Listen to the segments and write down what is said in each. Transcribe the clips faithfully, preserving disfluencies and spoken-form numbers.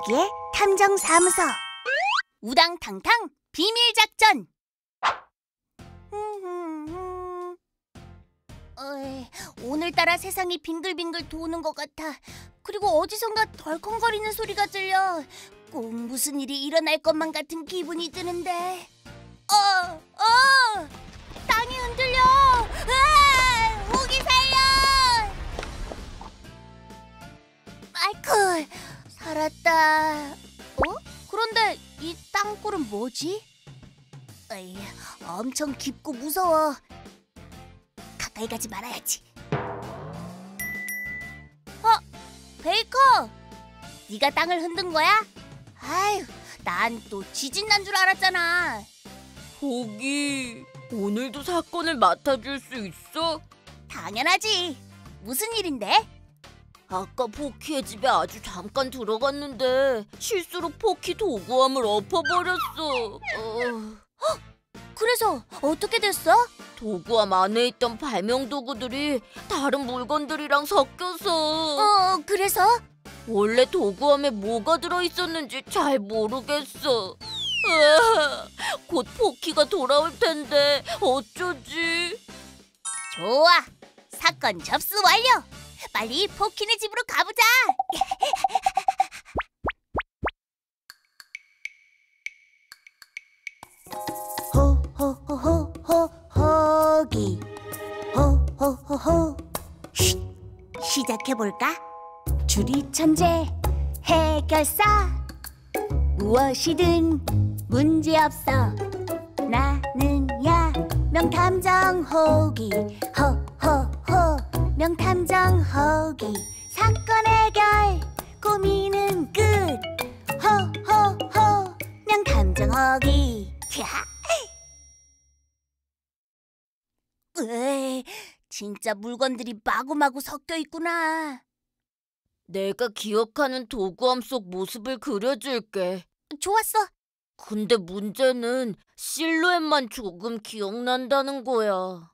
포키의 탐정사무소 우당탕탕 비밀작전. 어이, 오늘따라 세상이 빙글빙글 도는 것 같아. 그리고 어디선가 덜컹거리는 소리가 들려. 꼭 무슨 일이 일어날 것만 같은 기분이 드는데. 어, 어! 땅이 흔들려! 으아! 우기 살려! 아이쿠, 살았다. 어? 그런데 이 땅굴은 뭐지? 에이, 엄청 깊고 무서워. 가까이 가지 말아야지. 어? 베이커! 네가 땅을 흔든 거야? 아휴, 난 또 지진 난 줄 알았잖아. 포기, 오늘도 사건을 맡아줄 수 있어? 당연하지. 무슨 일인데? 아까 포키의 집에 아주 잠깐 들어갔는데 실수로 포키 도구함을 엎어버렸어. 어... 그래서 어떻게 됐어? 도구함 안에 있던 발명도구들이 다른 물건들이랑 섞여서. 어, 그래서? 원래 도구함에 뭐가 들어있었는지 잘 모르겠어. 아, 곧 포키가 돌아올 텐데 어쩌지? 좋아, 사건 접수 완료. 빨리 포키네 집으로 가보자. 호호호호호 호기 호호호호. 쉿, 시작해볼까? 주리천재 해결사. 무엇이든 문제없어. 나는야 명탐정 호기. 호호호 명탐정 호기. 사건 해결 고민은 끝. 호호호 명탐정 호기. 으이, 진짜 물건들이 마구마구 섞여 있구나. 내가 기억하는 도구함 속 모습을 그려줄게. 좋았어. 근데 문제는 실루엣만 조금 기억난다는 거야.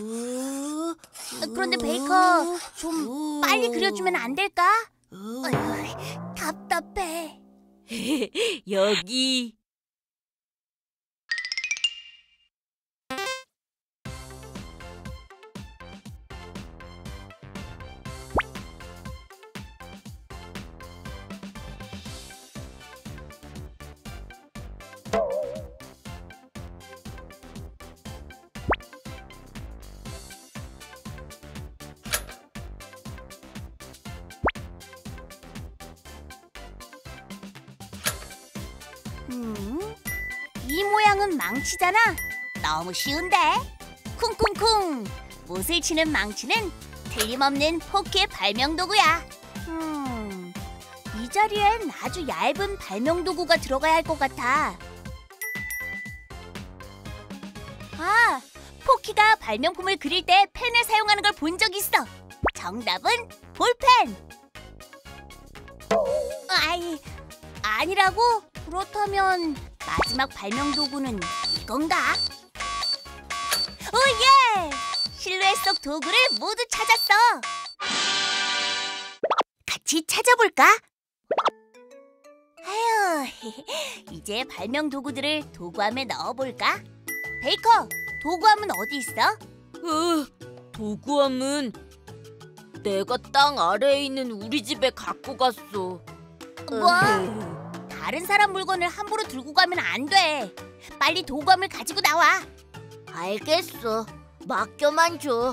그런데 베이커, 좀 빨리 그려주면 안 될까? 어휴, 답답해. 여기. 음, 이 모양은 망치잖아. 너무 쉬운데? 쿵쿵쿵! 못을 치는 망치는 틀림없는 포키의 발명도구야. 음, 이 자리엔 아주 얇은 발명도구가 들어가야 할 것 같아. 아, 포키가 발명품을 그릴 때 펜을 사용하는 걸 본 적 있어. 정답은 볼펜. 아이, 아니라고? 그렇다면 마지막 발명도구는 이건가? 오예! 실루엣 속 도구를 모두 찾았어. 같이 찾아볼까? 아휴, 이제 발명도구들을 도구함에 넣어볼까? 베이커, 도구함은 어디 있어? 으, 도구함은 내가 땅 아래에 있는 우리 집에 갖고 갔어. 뭐? 다른 사람 물건을 함부로 들고 가면 안 돼. 빨리 도구함을 가지고 나와. 알겠어. 맡겨만 줘.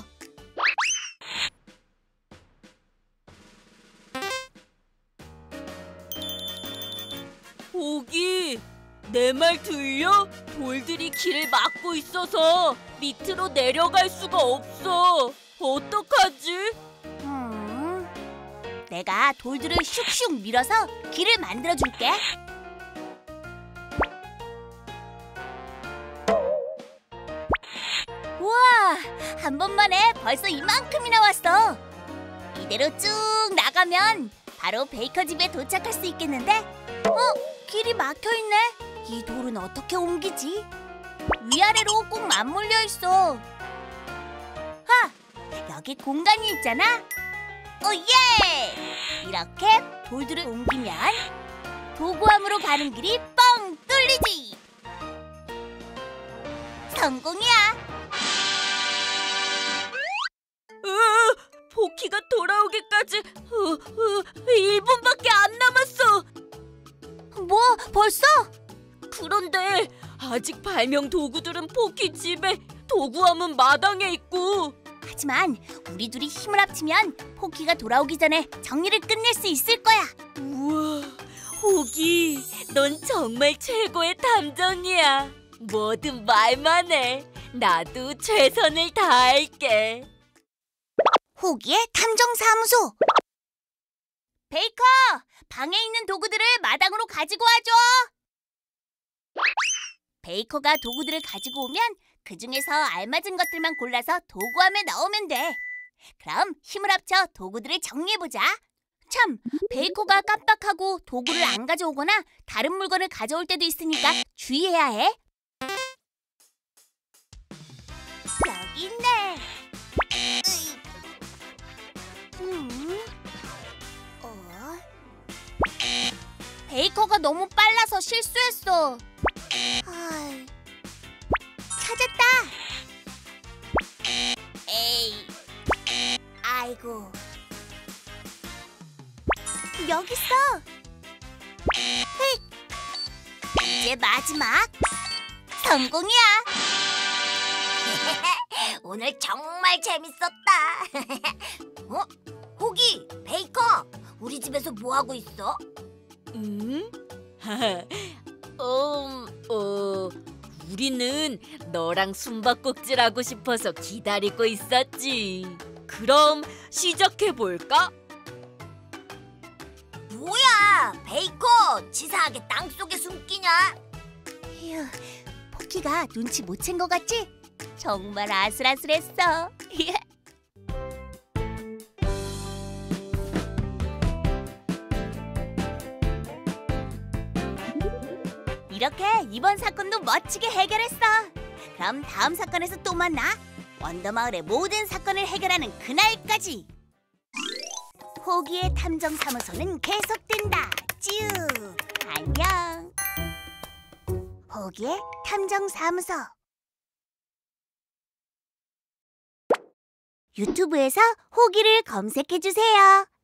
보기, 내 말 들려? 돌들이 길을 막고 있어서 밑으로 내려갈 수가 없어. 어떡하지? 음, 내가 돌들을 슉슉 밀어서 길을 만들어줄게. 우와, 한 번만에 벌써 이만큼이나 왔어. 이대로 쭉 나가면 바로 베이커 집에 도착할 수 있겠는데? 어? 길이 막혀있네. 이 돌은 어떻게 옮기지? 위아래로 꼭 맞물려 있어. 하! 여기 공간이 있잖아. 오예! 이렇게 돌들을 옮기면 도구함으로 가는 길이 뻥 뚫리지. 성공이야. 으, 포키가 돌아오기까지 으, 으, 일 분밖에 안 남았어. 뭐 벌써? 그런데 아직 발명 도구들은 포키 집에, 도구함은 마당에 있고. 하지만 우리 둘이 힘을 합치면 포키가 돌아오기 전에 정리를 끝낼 수 있을 거야. 우와, 호기, 넌 정말 최고의 탐정이야. 뭐든 말만 해. 나도 최선을 다할게. 호기의 탐정사무소. 베이커, 방에 있는 도구들을 마당으로 가지고 와줘. 베이커가 도구들을 가지고 오면 그 중에서 알맞은 것들만 골라서 도구함에 넣으면 돼. 그럼 힘을 합쳐 도구들을 정리해보자. 참, 베이커가 깜빡하고 도구를 안 가져오거나 다른 물건을 가져올 때도 있으니까 주의해야 해. 여기 있네. 으이. 음. 어? 베이커가 너무 빨라서 실수했어. 아이. 찾았다. 에이. 아이고. 여기 있어. 헤이. 이제 마지막. 성공이야. 오늘 정말 재밌었다. 어? 호기, 베이커, 우리 집에서 뭐 하고 있어? 음? 음, 어, 우리는 너랑 숨바꼭질하고 싶어서 기다리고 있었지. 그럼 시작해볼까? 뭐야, 베이커, 치사하게 땅속에 숨기냐? 휴, 포키가 눈치 못 챈 것 같지? 정말 아슬아슬했어. 이렇게 이번 사건도 멋지게 해결했어. 그럼 다음 사건에서 또 만나. 원더마을의 모든 사건을 해결하는 그날까지. 호기의 탐정사무소는 계속된다. 쭉 안녕. 호기의 탐정사무소. 유튜브에서 호기를 검색해주세요.